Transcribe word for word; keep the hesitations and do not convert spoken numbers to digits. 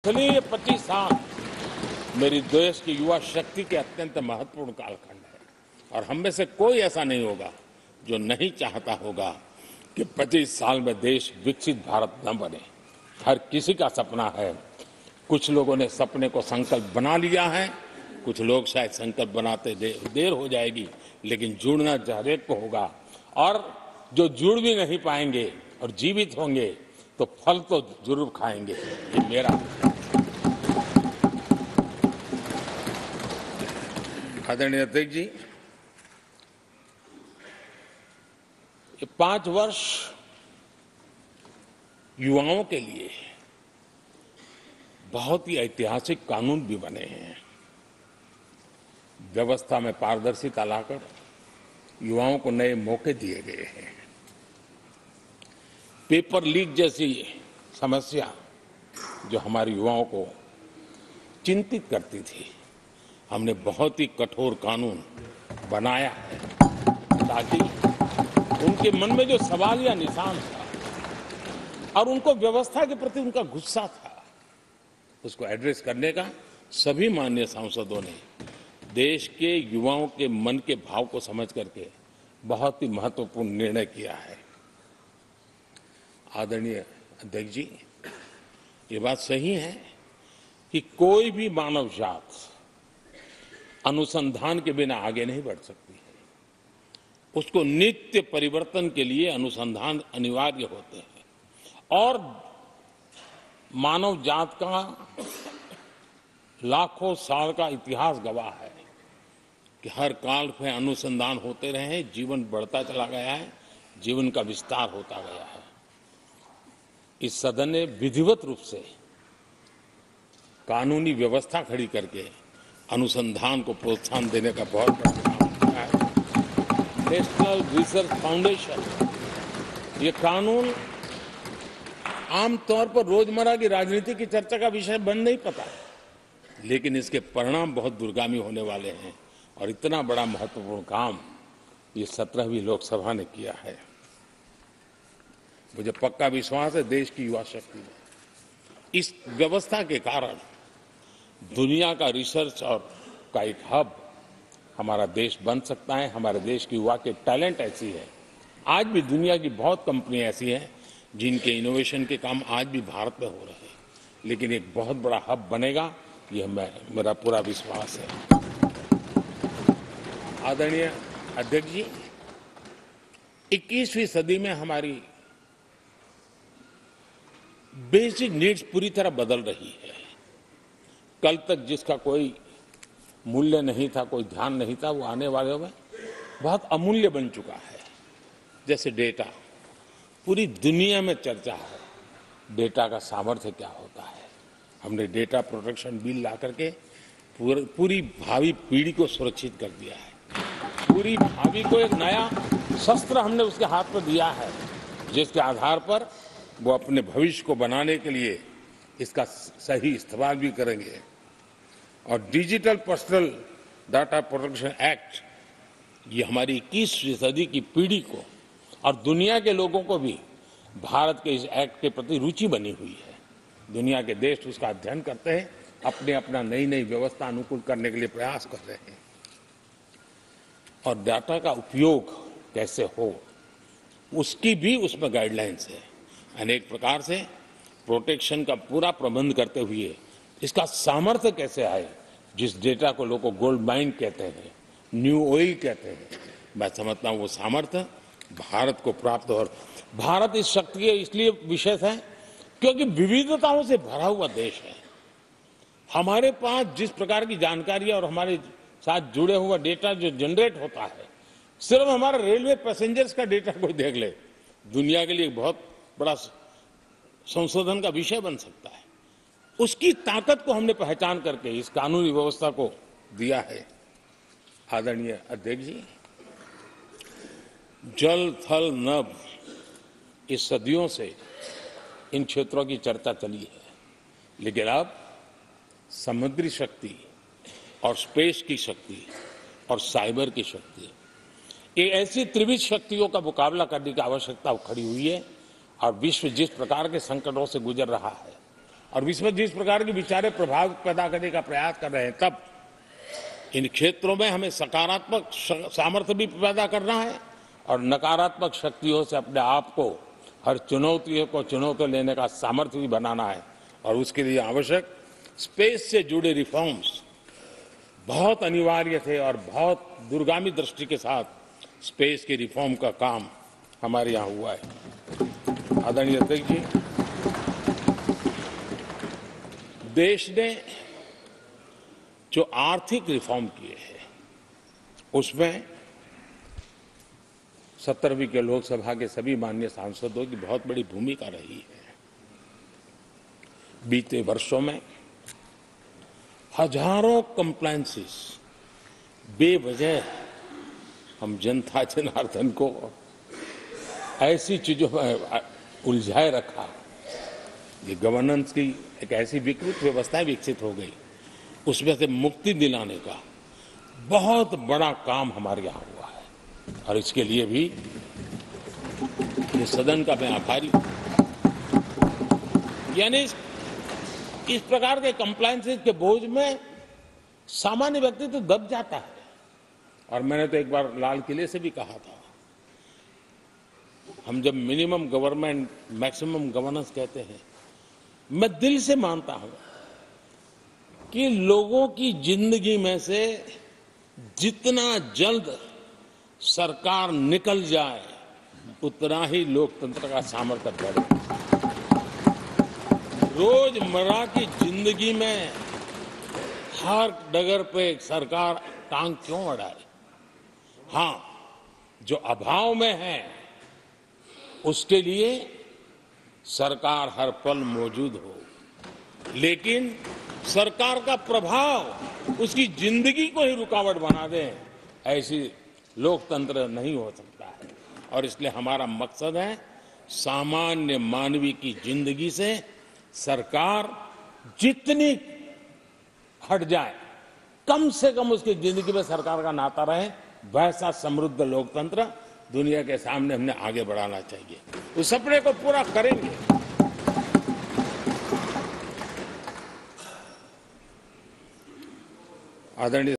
इसलिए ये पच्चीस साल मेरी देश की युवा शक्ति के अत्यंत महत्वपूर्ण कालखंड है और हम में से कोई ऐसा नहीं होगा जो नहीं चाहता होगा कि पच्चीस साल में देश विकसित भारत न बने। हर किसी का सपना है। कुछ लोगों ने सपने को संकल्प बना लिया है, कुछ लोग शायद संकल्प बनाते दे, देर हो जाएगी, लेकिन जुड़ना हरेक को होगा। और जो जुड़ भी नहीं पाएंगे और जीवित होंगे तो फल तो जरूर खाएंगे। ये मेरा आदरणीय अध्यक्ष जी, ये पांच वर्ष युवाओं के लिए बहुत ही ऐतिहासिक कानून भी बने हैं। व्यवस्था में पारदर्शिता लाकर युवाओं को नए मौके दिए गए हैं। पेपर लीक जैसी समस्या जो हमारे युवाओं को चिंतित करती थी, हमने बहुत ही कठोर कानून बनाया है ताकि उनके मन में जो सवाल या निशान था और उनको व्यवस्था के प्रति उनका गुस्सा था, उसको एड्रेस करने का सभी माननीय सांसदों ने देश के युवाओं के मन के भाव को समझ करके बहुत ही महत्वपूर्ण निर्णय किया है। आदरणीय अध्यक्ष जी, ये बात सही है कि कोई भी मानव जात अनुसंधान के बिना आगे नहीं बढ़ सकती है। उसको नित्य परिवर्तन के लिए अनुसंधान अनिवार्य होते हैं और मानव जात का लाखों साल का इतिहास गवाह है कि हर काल में अनुसंधान होते रहे हैं, जीवन बढ़ता चला गया है, जीवन का विस्तार होता गया है। इस सदन ने विधिवत रूप से कानूनी व्यवस्था खड़ी करके अनुसंधान को प्रोत्साहन देने का बहुत बड़ा काम किया है। नेशनल रिसर्च फाउंडेशन, ये कानून आमतौर पर रोजमर्रा की राजनीति की चर्चा का विषय बन नहीं पता, लेकिन इसके परिणाम बहुत दूरगामी होने वाले हैं और इतना बड़ा महत्वपूर्ण काम ये सत्रहवीं लोकसभा ने किया है। मुझे पक्का विश्वास है देश की युवा शक्ति में इस व्यवस्था के कारण दुनिया का रिसर्च और का एक हब हमारा देश बन सकता है। हमारे देश की युवा के टैलेंट ऐसी है, आज भी दुनिया की बहुत कंपनियां ऐसी हैं जिनके इनोवेशन के काम आज भी भारत में हो रहे हैं, लेकिन एक बहुत बड़ा हब बनेगा, यह मैं मेरा पूरा विश्वास है। आदरणीय अध्यक्ष जी, इक्कीसवीं सदी में हमारी बेसिक नीड्स पूरी तरह बदल रही है। कल तक जिसका कोई मूल्य नहीं था, कोई ध्यान नहीं था, वो आने वाले में बहुत अमूल्य बन चुका है। जैसे डेटा, पूरी दुनिया में चर्चा है डेटा का सामर्थ्य क्या होता है। हमने डेटा प्रोटेक्शन बिल ला करके पूरी भावी पीढ़ी को सुरक्षित कर दिया है। पूरी भावी को एक नया शस्त्र हमने उसके हाथ में दिया है, जिसके आधार पर वो अपने भविष्य को बनाने के लिए इसका सही इस्तेमाल भी करेंगे। और digital personal data protection act, ये हमारी इक्कीसवीं सदी की पीढ़ी को और दुनिया के लोगों को भी भारत के इस एक्ट के प्रति रुचि बनी हुई है। दुनिया के देश उसका अध्ययन करते हैं, अपने अपना नई नई व्यवस्था अनुकूल करने के लिए प्रयास कर रहे हैं। और डाटा का उपयोग कैसे हो, उसकी भी उसमें गाइडलाइंस है। अनेक प्रकार से प्रोटेक्शन का पूरा प्रबंध करते हुए इसका सामर्थ्य कैसे आए, जिस डेटा को लोगों गोल्ड माइन कहते हैं, न्यू ऑयल कहते हैं, मैं समझता हूं वो सामर्थ्य भारत को प्राप्त हो। और भारत इस शक्ति के इसलिए विशेष है क्योंकि विविधताओं से भरा हुआ देश है। हमारे पास जिस प्रकार की जानकारी और हमारे साथ जुड़े हुआ डेटा जो जनरेट होता है, सिर्फ हमारा रेलवे पैसेंजर्स का डेटा कोई देख ले, दुनिया के लिए बहुत बड़ा संशोधन का विषय बन सकता है। उसकी ताकत को हमने पहचान करके इस कानूनी व्यवस्था को दिया है। आदरणीय अध्यक्ष जी, जल थल नभ, इस सदियों से इन क्षेत्रों की चर्चा चली है, लेकिन अब समुद्री शक्ति और स्पेस की शक्ति और साइबर की शक्ति, ये ऐसी त्रिविध शक्तियों का मुकाबला करने की आवश्यकता खड़ी हुई है। और विश्व जिस प्रकार के संकटों से गुजर रहा है, और विश्व में जिस प्रकार के विचारे प्रभाव पैदा करने का प्रयास कर रहे हैं, तब इन क्षेत्रों में हमें सकारात्मक सामर्थ्य भी पैदा करना है और नकारात्मक शक्तियों से अपने आप को, हर चुनौतियों को चुनौती लेने का सामर्थ्य भी बनाना है। और उसके लिए आवश्यक स्पेस से जुड़े रिफॉर्म्स बहुत अनिवार्य थे और बहुत दूरगामी दृष्टि के साथ स्पेस के रिफॉर्म का काम हमारे यहाँ हुआ है। आदरणीय अध्यक्ष जी, देश ने जो आर्थिक रिफॉर्म किए हैं उसमें सत्तरवीं के लोकसभा के सभी माननीय सांसदों की बहुत बड़ी भूमिका रही है। बीते वर्षों में हजारों कंप्लायंसेस बेवजह हम जनता जनार्दन को ऐसी चीजों में उलझाए रखा, ये गवर्नेंस की एक ऐसी विकृत व्यवस्था विकसित हो गई, उसमें से मुक्ति दिलाने का बहुत बड़ा काम हमारे यहाँ हुआ है और इसके लिए भी ये सदन का मैं आभारी हूं। यानी इस प्रकार के कंप्लायंसेस के बोझ में सामान्य व्यक्ति तो दब जाता है। और मैंने तो एक बार लाल किले से भी कहा था, हम जब मिनिमम गवर्नमेंट मैक्सिमम गवर्नेंस कहते हैं, मैं दिल से मानता हूं कि लोगों की जिंदगी में से जितना जल्द सरकार निकल जाए उतना ही लोकतंत्र का सामर्थ्य बढ़े। रोजमर्रा की जिंदगी में हर डगर पे सरकार टांग क्यों अड़ाए? हां, जो अभाव में है उसके लिए सरकार हर पल मौजूद हो, लेकिन सरकार का प्रभाव उसकी जिंदगी को ही रुकावट बना दे, ऐसी लोकतंत्र नहीं हो सकता है। और इसलिए हमारा मकसद है सामान्य मानवीय की जिंदगी से सरकार जितनी हट जाए, कम से कम उसकी जिंदगी में सरकार का नाता रहे, वैसा समृद्ध लोकतंत्र दुनिया के सामने हमने आगे बढ़ाना चाहिए। उस सपने को पूरा करेंगे। आदरणीय